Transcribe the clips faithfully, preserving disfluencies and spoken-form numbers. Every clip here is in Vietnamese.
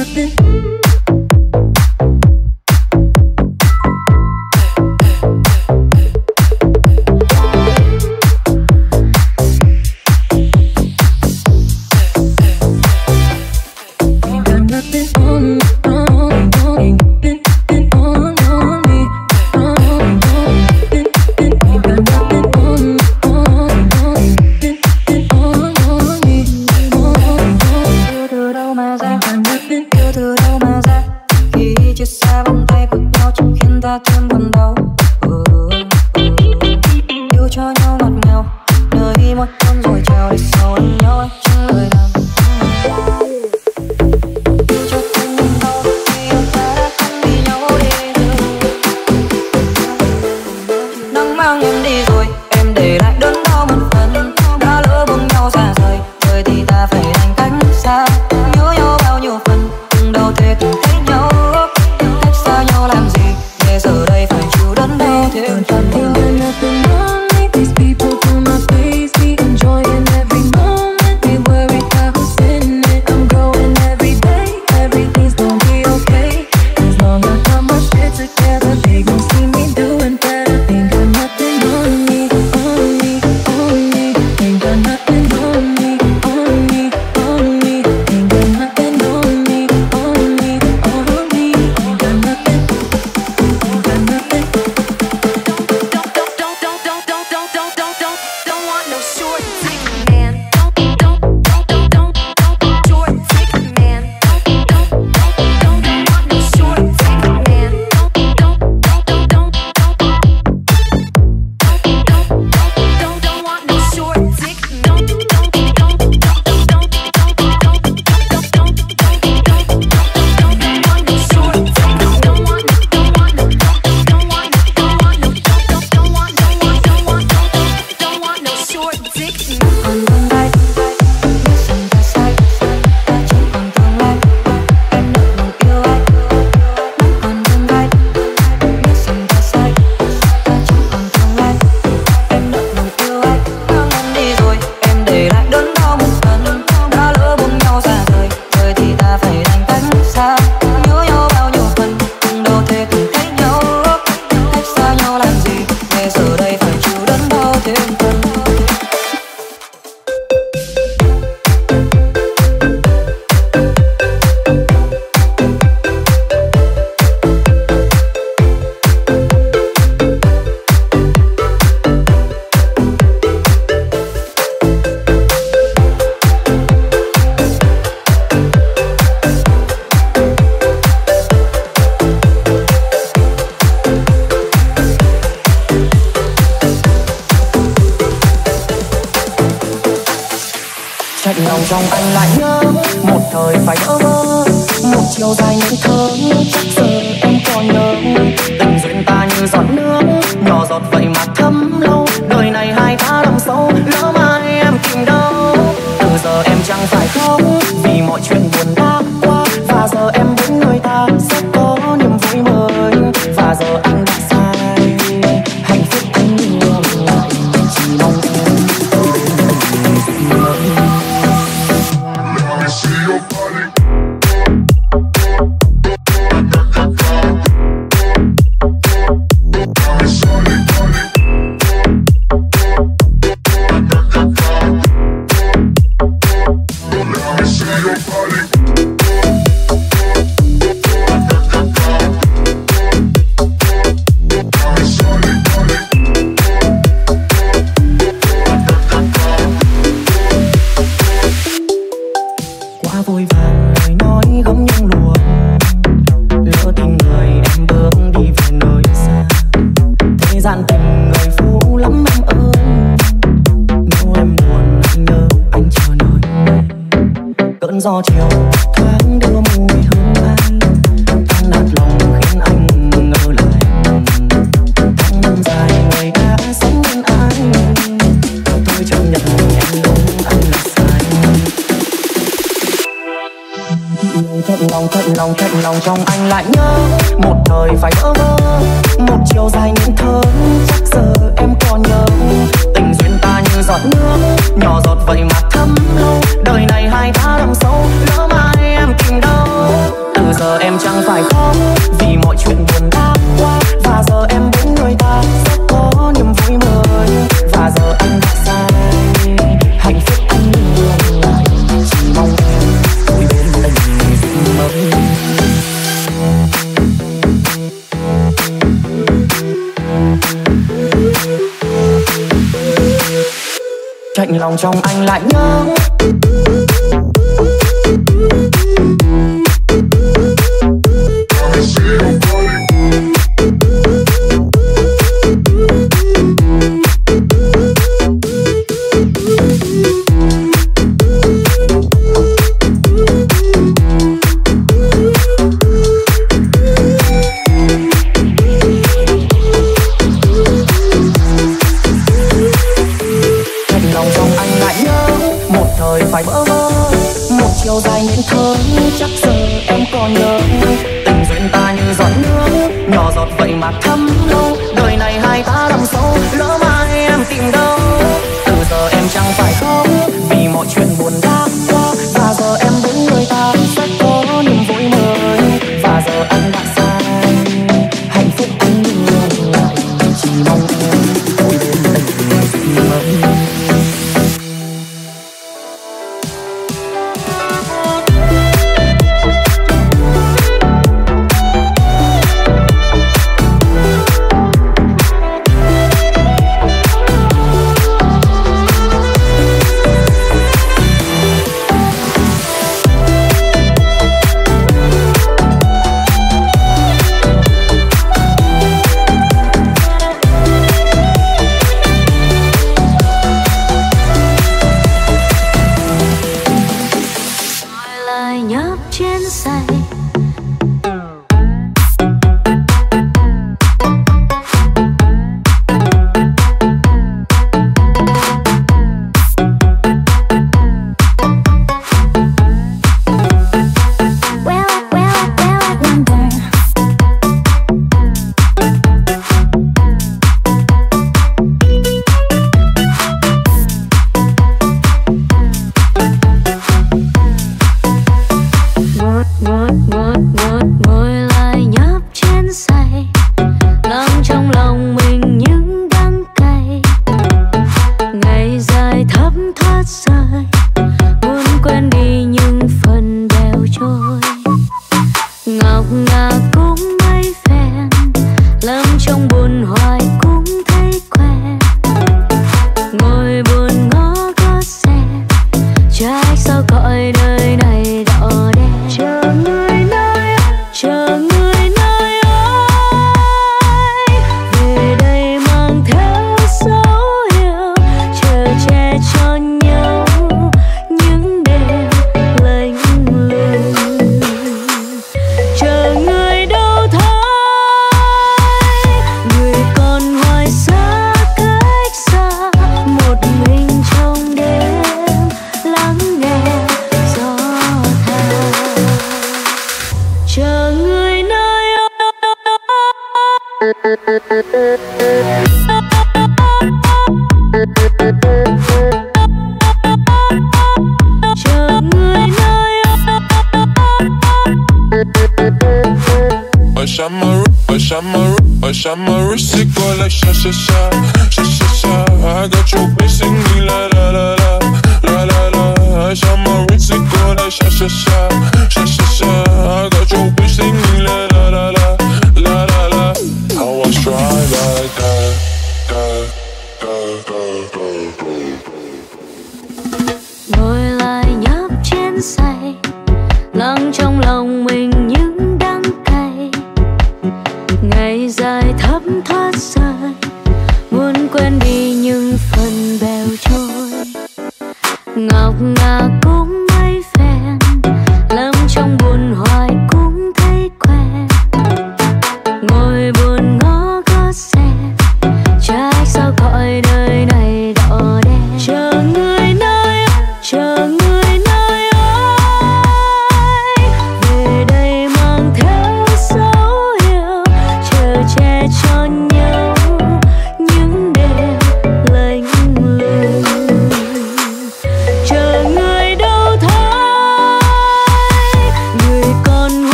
lòng trong anh lại nhớ một thời phải vỡ vỡ, một chiều dài những thơ chắc giờ em còn nhớ. Tình duyên ta như giọt nước nhỏ giọt vậy mà thấm lâu, đời này hai ta đậm sâu, lỡ mai em tìm đâu. Từ giờ em chẳng phải khóc vì mọi chuyện buồn đã qua, và giờ em với người ta sẽ có niềm vui mới. Và giờ anh đã sai, hạnh phúc anh ngược lại, chỉ mong em tới bên mình mới. Gió chiều thoáng đưa mùi hương anh, tan nát lòng khiến anh ngỡ lại. Tháng năm dài người đã sống bên anh, tôi chấp nhận em đúng anh là sai. Thật lòng thật lòng thật lòng trong anh lại nhớ một thời phải vỡ vỡ, một chiều dài những thơ chắc giờ em còn nhớ. Tình duyên ta như giọt nước nhỏ giọt vậy mà thấm lâu, đời này hai ta đậm sâu, lỡ mai em tìm đâu. định lòng trong anh lại nhớ. Phải bỡ vơ một chiều dài nên thơ, chắc giờ em còn nhớ tình duyên ta như giọt nước nhỏ giọt vậy mà thấm lâu. Đời này hai ta đậm sâu, lỡ mai em tìm đâu. Từ giờ em chẳng phải khóc vì mọi chuyện buồn đã qua, và giờ em bên người ta sẽ có niềm vui mới. Và giờ anh đã sai, hạnh phúc anh ngược lại, chỉ mong em vui bên tình mới. I got you missing me la la la la la la la. I shot my wrist and go like sha sha sha sha sha sha. I got you missing me la la la la la la la. I was try like that, that, that, that, that, that. Ngồi lại nhấp chén say, lắng trong lòng mình những đắng cay. Ngày dài thấm thoát rơi, muốn quên đi những phần bèo trôi. Ngọc ngà cũng mấy phen, lâm trong buồn hoa.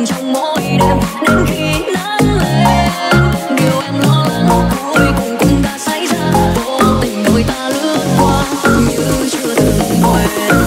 mình trong mỗi đêm đến khi nắng lên. Điều em lo lắng cuối cùng cũng đã xảy ra, vô tình đôi ta lướt qua như chưa từng quen.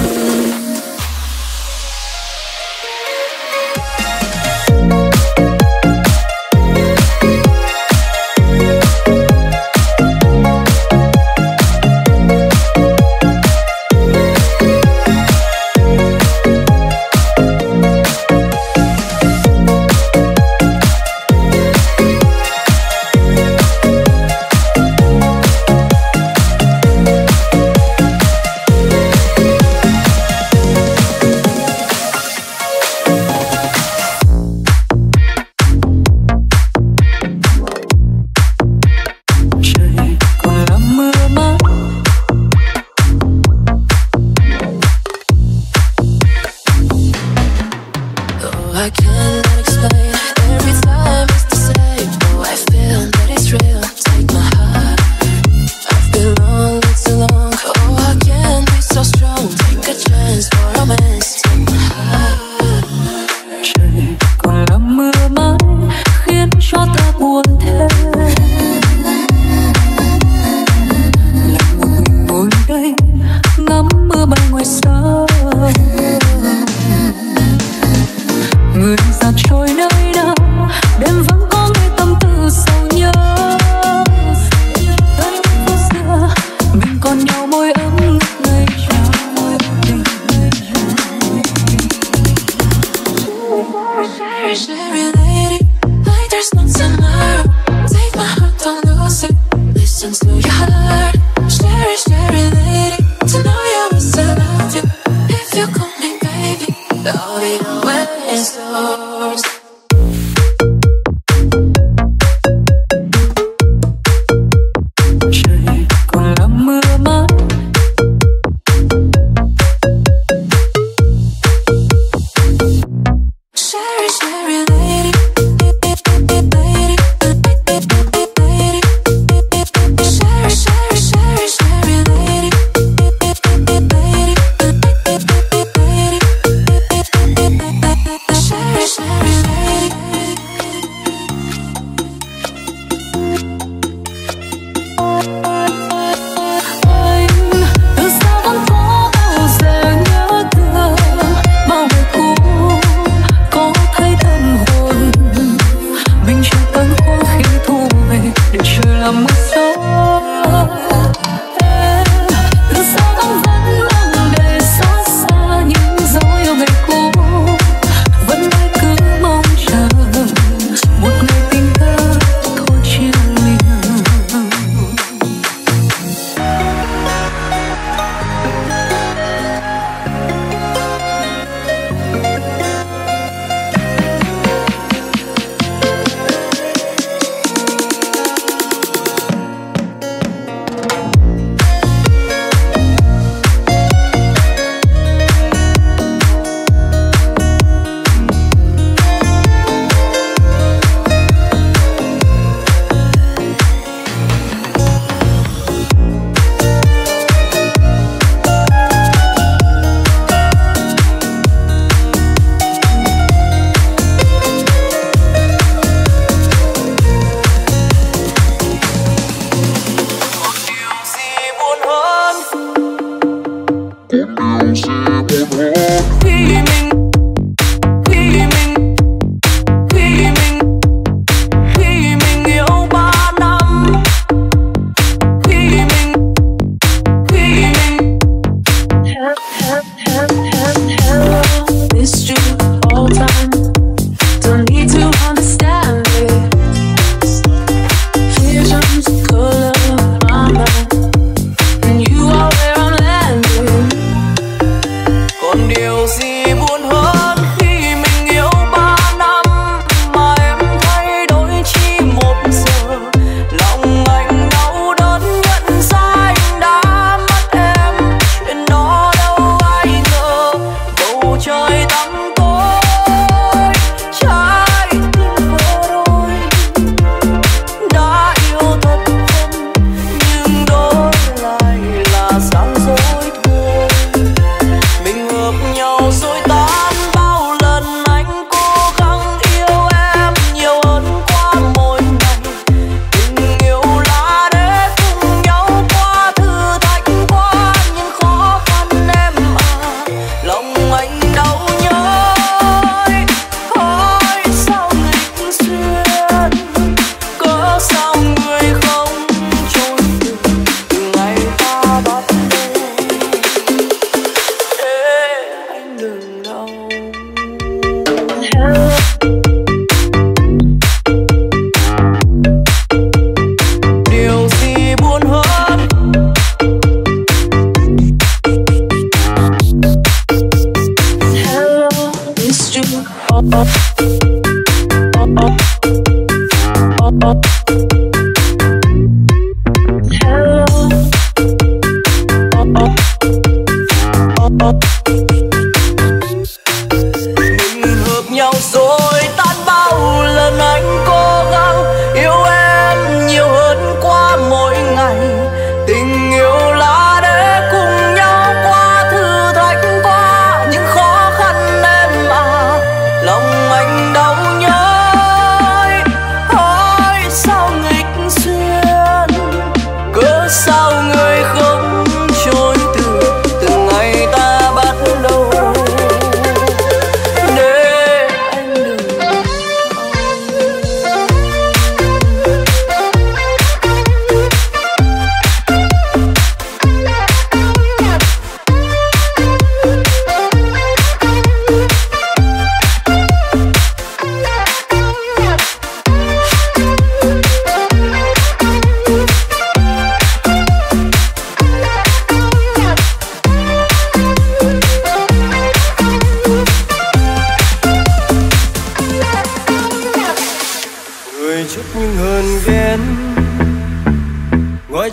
nhau rồi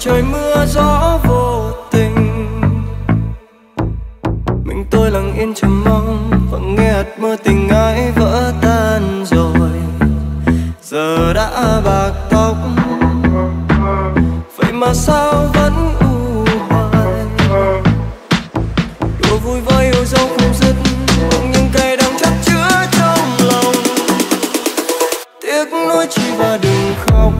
trời mưa gió vô tình, mình tôi lặng yên trầm mong và nghe hạt mưa tình ái vỡ tan rồi. Giờ đã bạc tóc, vậy mà sao vẫn u hoài. Đùa vui với yêu dấu không dứt, những cay đắng chất chứa trong lòng. Tiếc nuối chi và đừng khóc.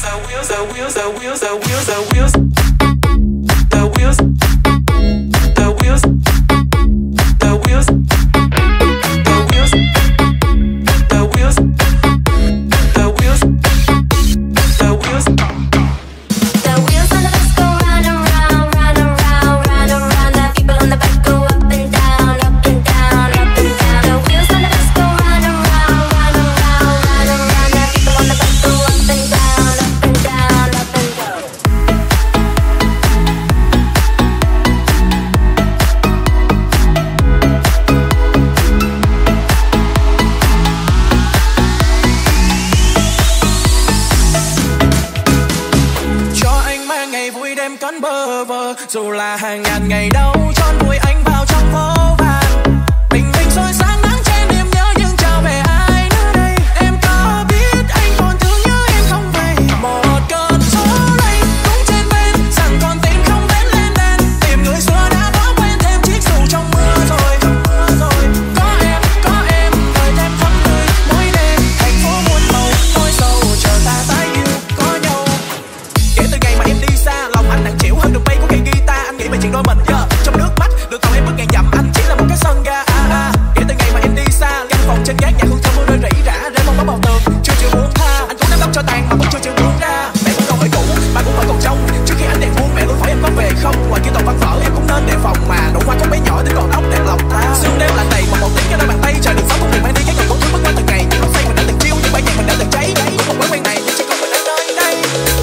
Dù là hàng ngàn ngày đâu tròn vùi anh vào trong vô vàn. Bình minh soi sáng nắng trên niềm nhớ nhưng chào về ai nữa đây. Em có biết anh còn thương nhớ em không về. Một cơn gió lạnh cũng trên bên rằng con tim không vén lên đèn. Tìm người xưa đã bỏ quên thêm chiếc dù trong mưa rồi. Có em, có em đời thêm thắm tươi mỗi đêm. Thành phố muôn màu nỗi sầu chờ ta tái yêu có nhau. Kể từ ngày mà em đi xa lòng anh nặng chịu hơn được bay của cây guitar. Anh nghĩ về chuyện đôi mình yeah. Trong nước mắt được tàu em bước ngàn dặm anh chỉ là một cái sân ga ah, ah. Kể từ ngày mà em đi xa căn phòng trên gác nhà hương thơm mưa rơi rỉ rả rơi mong bóng bầu tường chưa chịu buông tha. Anh cũng nắm tóc cho tàn mà vẫn chưa chịu buông ra. Mẹ cũng còn ở cũ ba cũng vẫn còn trong. Trước khi anh đèn buông mẹ luôn hỏi em có về không. Ngoài kia toàn văn vở em cũng nên đề phòng mà nụ hoa con bé nhỏ đến còn ốc đẹp lòng ta. Sương đêm lạnh đầy mà một tiếng cho đôi bàn tay trời đường sống không được mang đi cái ngày cũng thương mất qua từng ngày. Những nỗi say mình đã từng chiêu những bãi nhạc mình đã từng cháy cũng một quán quen này nhưng chỉ còn mình ở nơi đây.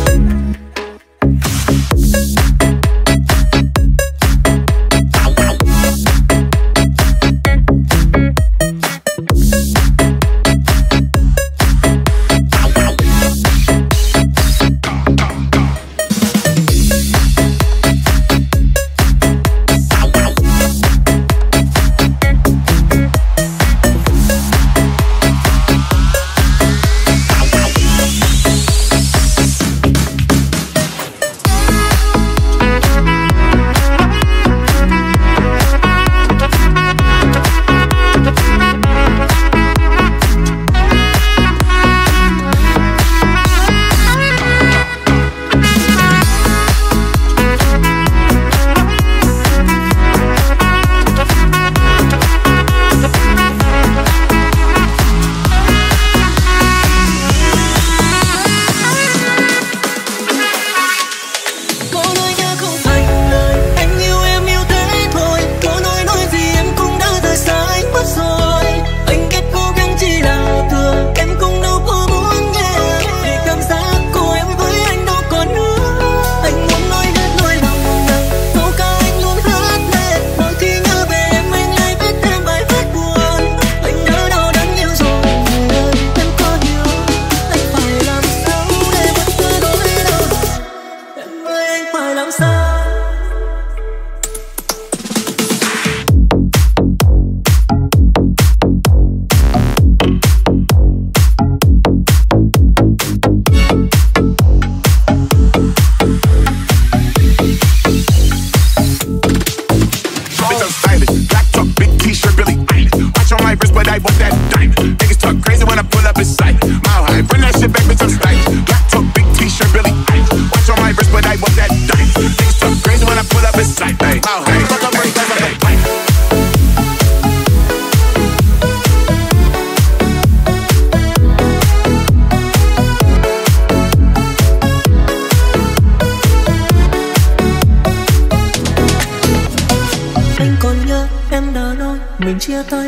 Mình chia tay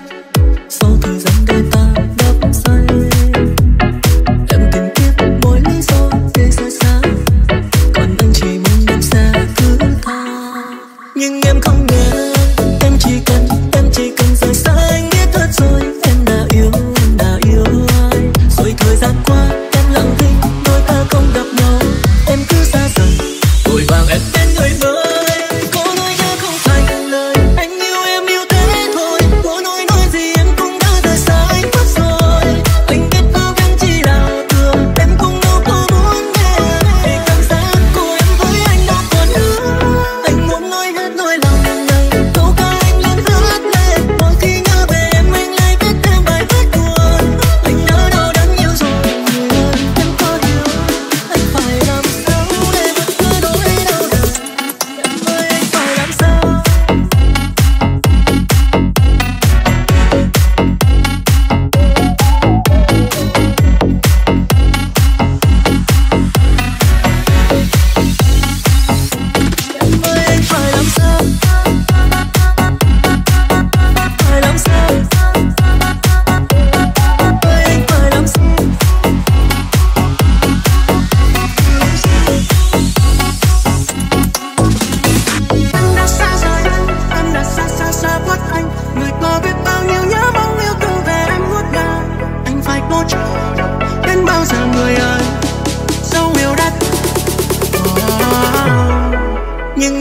sau thời gian đôi ta đắm say. Em tìm kiếm mỗi lý do để rời xa, còn anh chỉ muốn em sẽ thứ tha. Nhưng em không nghe, em chỉ cần, em chỉ cần rời xa anh biết hết rồi. Em đã yêu, em đã yêu ai. Rồi thời gian qua em lặng thinh, đôi ta không gặp nhau. Em cứ xa dần, vội vàng em bên người mới. Hãy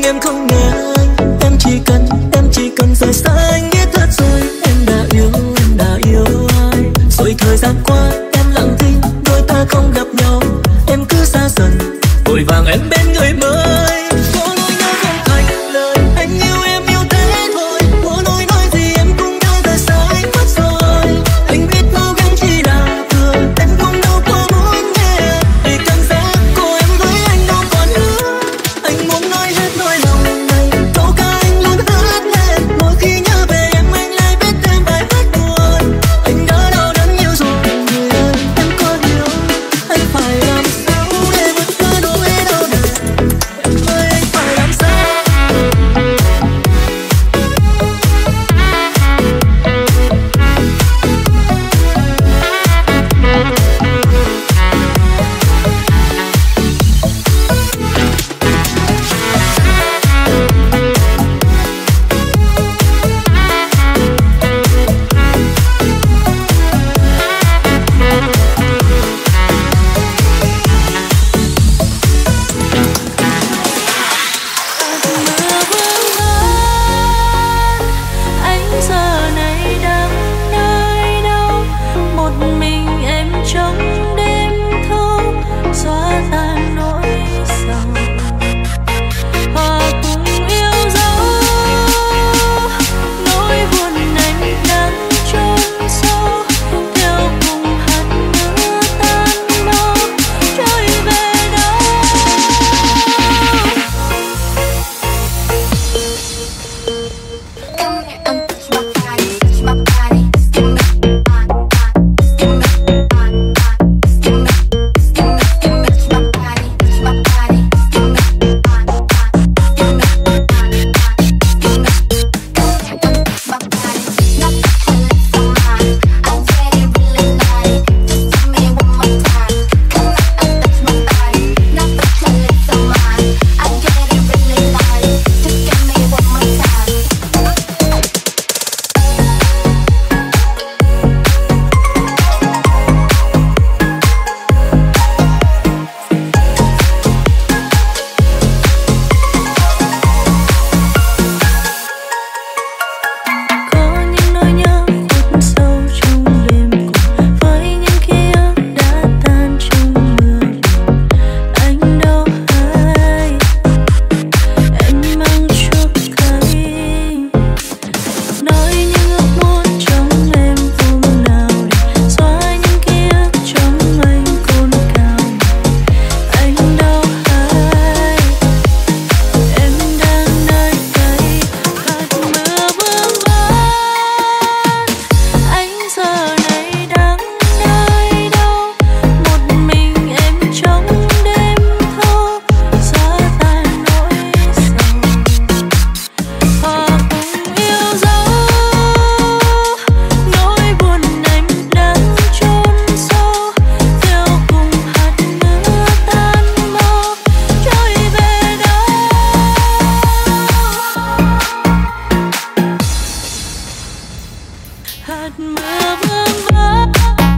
em không nghe anh. Em chỉ cần, em chỉ cần rời xa anh biết thật rồi. Em đã yêu, em đã yêu ai. Rồi thời gian qua em lặng thinh, đôi ta không gặp nhau. Em cứ xa dần, vội vàng em bên người mới. Có nỗi nhớ không thành lời, anh yêu em yêu thế thôi. Có nỗi nói gì em cũng đã rời xa anh mất rồi. Anh biết cố gắng chỉ là thừa, em không đâu có muốn nghe. Vì cảm giác của em với anh đâu còn nữa. Anh muốn nói hết nỗi lòng này, câu ca anh luôn hát lên. Mỗi khi nhớ về em anh lại biết thêm vài vết buồn. Anh đã đau đớn nhiều rồi người ơi, em có hiểu anh phải làm sao để vượt qua nỗi đau này. Em ơi anh phải làm sao. Anh giờ này đang nơi đâu? Một mình em trong đêm thâu, xóa tan nỗi sầu. Họ cùng yêu dấu, nỗi buồn anh đang chôn sâu. Theo cùng hạt mưa tan mau, trôi về đâu? Có những nỗi nhớ khuất sâu trong đêm cùng, với những ký ức đã tan trong mưa buồn. Anh đâu hay, em mang chuốc cay. Nói những ước muốn trong em hôm nào để xóa những ký ức trong anh cồn cào. Anh đâu hay, em đang nơi đây. Hạt mưa vương vấn, anh giờ này đang nơi đâu? Một mình em trong đêm thâu, xóa tan nỗi sầu. Họ cùng yêu dấu, nỗi buồn anh đang chôn sâu. Theo cùng hạt mưa tan mau, trôi về đâu? Hạt mưa vương vấn.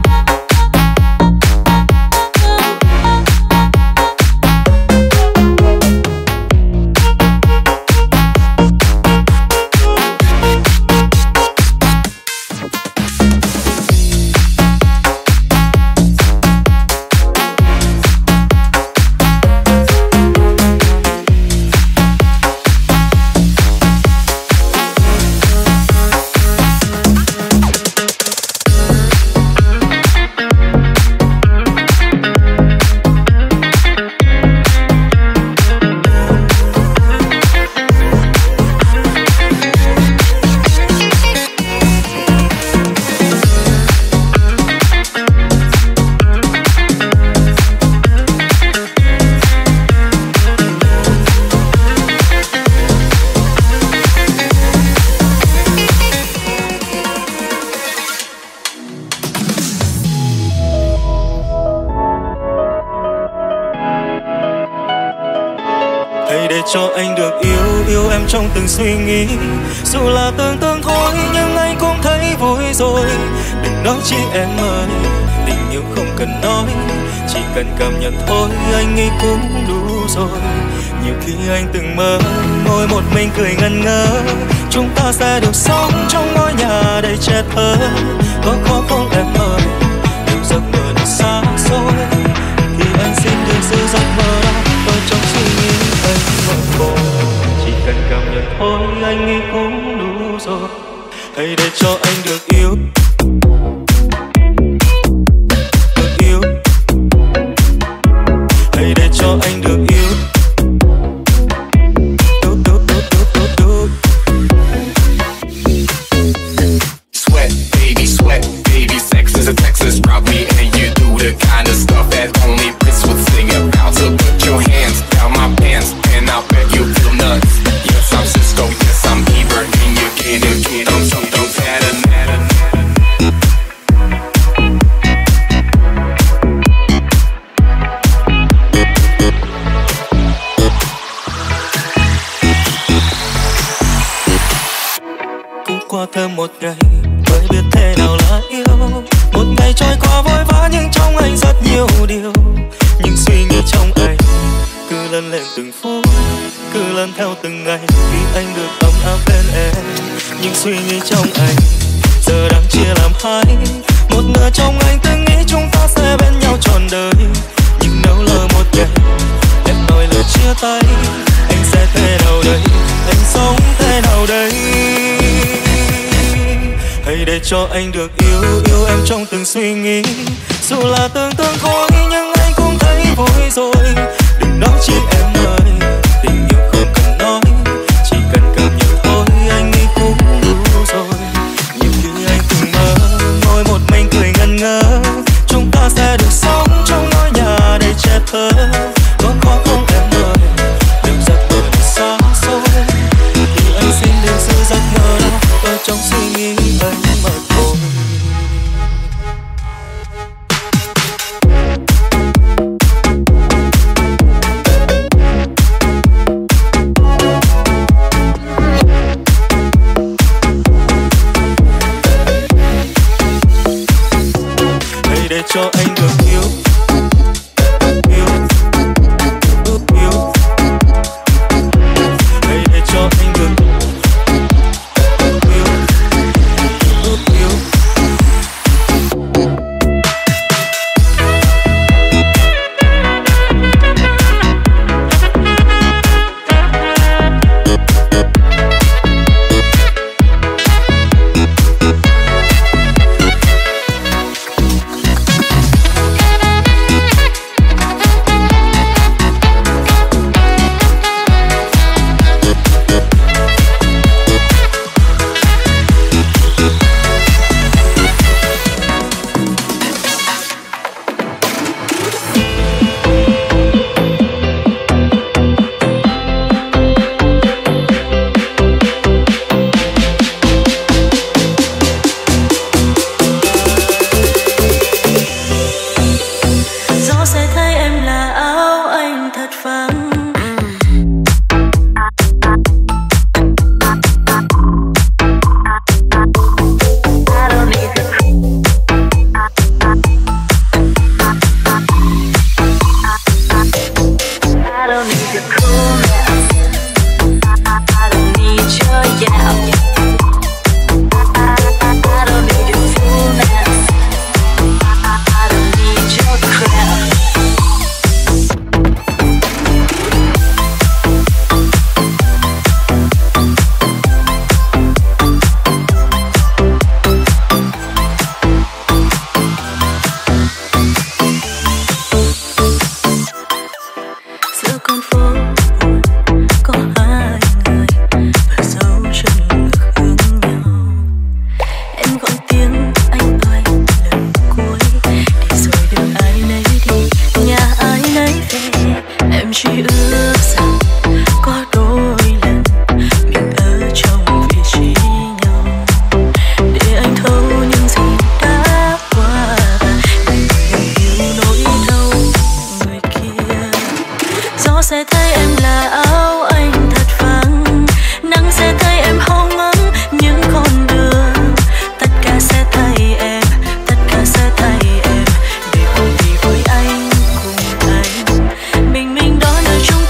Hãy để cho anh được yêu, yêu em trong từng suy nghĩ. Dù là tưởng tượng thôi nhưng anh cũng thấy vui rồi. Đừng nói chi em ơi, tình yêu không cần nói, chỉ cần cảm nhận thôi anh nghĩ cũng đủ rồi. Nhiều khi anh từng mơ ngồi một mình cười ngẩn ngơ, chúng ta sẽ được sống trong ngôi nhà đầy trẻ thơ. Có khó không em ơi, điều giấc mơ được xa xôi. Thì anh xin đừng giữ giấc mơ đó ở trong suy nghĩ anh mơ hồ. Chỉ cần cảm nhận thôi anh nghĩ cũng đủ rồi. Hãy để cho anh được yêu, được yêu. Hãy để cho anh được yêu. Sweat, baby, sweat, baby, sex is a Texas route me, and you do the kind of stuff that only Prince would sing about. So put your hands down my pants, and I'll bet you feel nuts. Yes, I'm Cisco, yes, I'm Bieber, and you can't get on something better. Qua thêm một ngày mới biết thế nào là yêu. Một ngày trôi qua vội vã nhưng trong anh rất nhiều điều. Những suy nghĩ trong anh cứ lớn lên từng phút, cứ lớn theo từng ngày. Khi anh được ấm áp bên em, những suy nghĩ trong anh giờ đang chia làm hai. Một nửa trong anh từng nghĩ chúng ta sẽ bên nhau trọn đời. Nhưng nếu lỡ một ngày em nói lời chia tay, anh sẽ thế nào đây, anh sống thế nào đây. Hãy để cho anh được yêu, yêu em trong từng suy nghĩ. Dù là tưởng tượng thôi nhưng anh cũng thấy vui rồi. Đừng nói chi em ơi, tình yêu không cần nói, chỉ cần cảm nhận thôi anh nghĩ cũng đủ rồi. Nhiều khi anh từng mơ ngồi một mình cười ngẩn ngơ, chúng ta sẽ được sống trong ngôi nhà đầy trẻ thơ. Có khó không em ơi, đừng giấc mơ đi xa xôi. Thì anh xin đừng giữ giấc mơ đó ở trong suy nghĩ anh mà thôi. Hãy để cho anh được yêu, yêu, yêu, yêu. Hãy để cho anh được yêu, yêu, yêu. Mình mình đó nơi chúng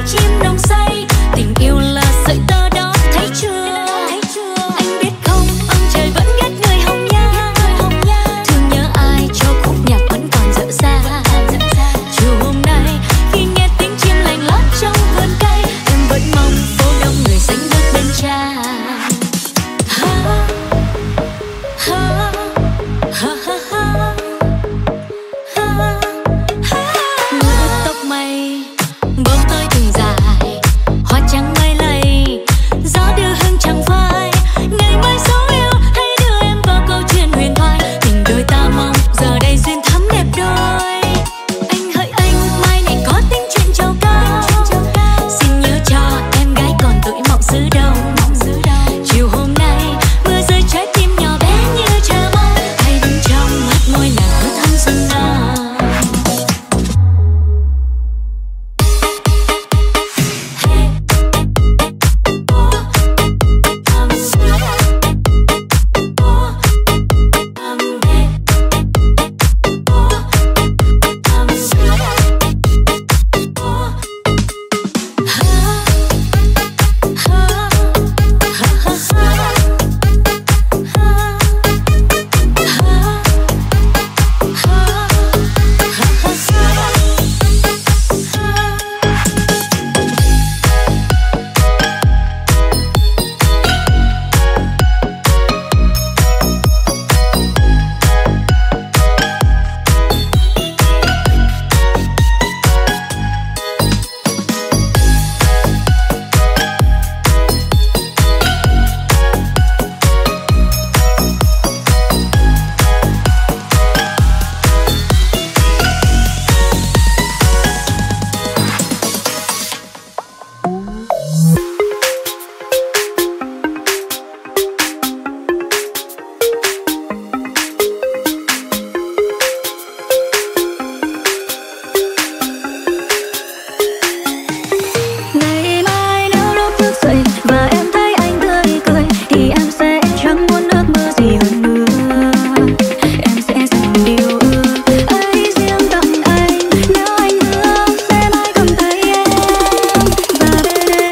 chim nồng say. Tình yêu là sợi tơ đó, thấy chưa? Anh biết không, ông trời vẫn ghét người hồng nhan. Thương nhớ ai cho khúc nhạc vẫn còn dở dang. Chiều hôm nay khi nghe tiếng chim lành lót trong vườn cây, em vẫn mong phố đông người sánh bước bên cha. Ngỡ tóc mây bông tôi từng dài, hoa trắng mây lầy, gió đưa hương chẳng phai. Ngày mai dấu yêu hãy đưa em vào câu chuyện huyền thoại, tình đôi ta mong giờ đây duyên thắm đẹp đôi. Anh hỡi anh, mai này có tính chuyện trầu cao, xin nhớ cho em gái còn tuổi mộng xứ đông. Chiều hôm nay mưa rơi trái tim nhỏ bé như chờ mong, hãy đứng trong mắt môi nàng hứa thắm xuân nào. Ngày mai nếu lúc thức dậy và em thấy anh tươi cười thì em sẽ chẳng muốn ước mơ gì hơn nữa. Em sẽ dành điều ước ấy riêng tặng anh, nếu anh hứa sẽ mãi cầm tay em và bên em.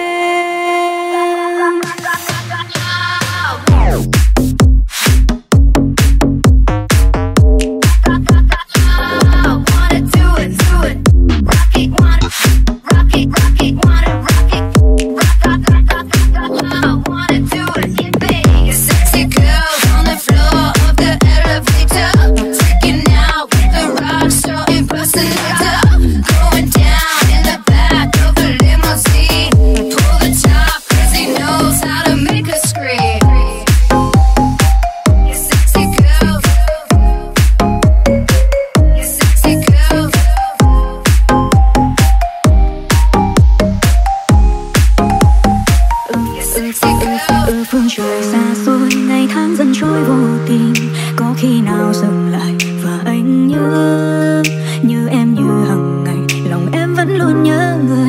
Ở phương trời xa xôi, ngày tháng dần trôi vô tình, có khi nào dừng lại và anh nhớ, như em như hằng ngày, lòng em vẫn luôn nhớ người.